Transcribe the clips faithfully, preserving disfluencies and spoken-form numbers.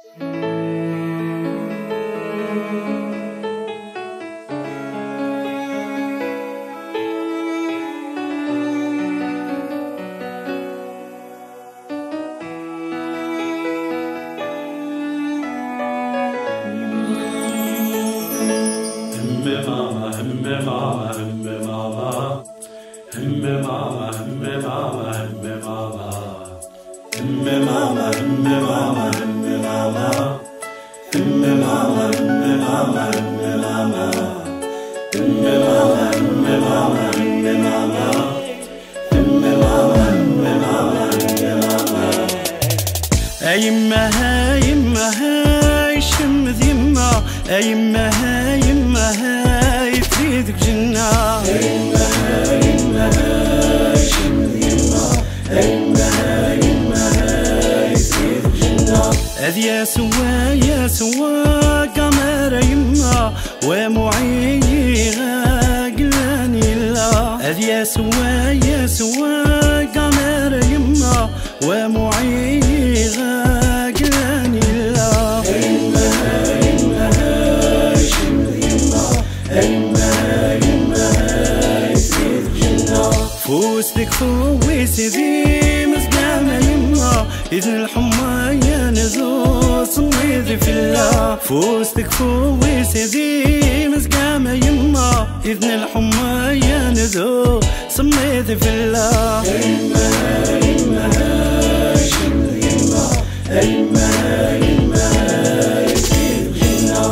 يما يما هاي شمذ يما يما يما هاي تفيدك جنة يما يما هاي شمذ يما يما يما هاي تفيدك جنة هذ يا سوا يا سوا قمر يما ومعيني غاقلاني لا هذ يا سوا يا سوا قمر يما ومعيني غاقلاني لا يما يما هاي شمذ يما يما يما هاي تفيدك جنة فوستك فويس ذي مزقامة يما إذن الحمى يا نزول صميذي في الله فوستك فويس ذي مزقامة يما إذن الحمى يا نزول صميذي في الله يما يما هاي شمذ يما يما يما هاي تفيدك جنة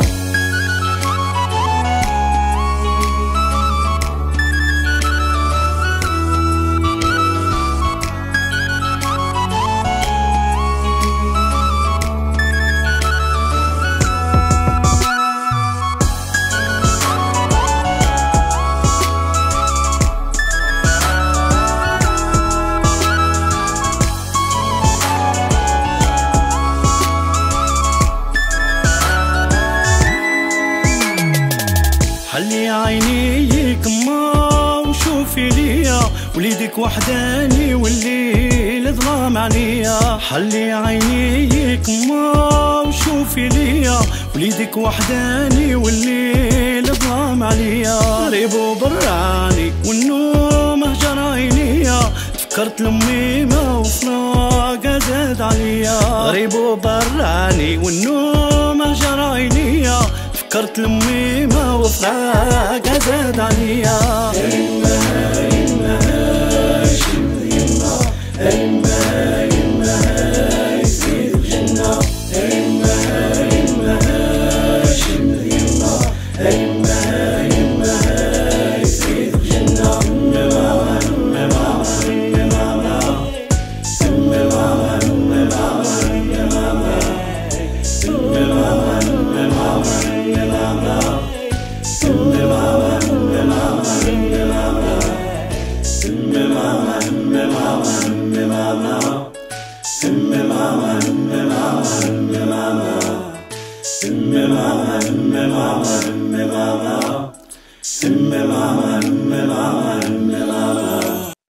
حلي عينيك ما وشوفي ليا وليدك وحداني والليل ظلام عليا حلي عينيك ما وشوفي ليا وليدك وحداني والليل ظلام عليا غريب وبراني والنوم هجر عينيا فكرت لامي ما وفراقها زاد عليا غريب وبراني والنوم هجر عينيا فكرت لامي ما وفراقها زاد عليا يما يما هاي شمذ يما يما يما هاي تفيدك جنة يما يما هاي شمذ يما يما يما هاي تفيدك جنة يما ماما يما ماما يما ماما يما ماما يما ماما يما ماما يما ماما يما ماما mama, mama, mama, mama, mama, mama.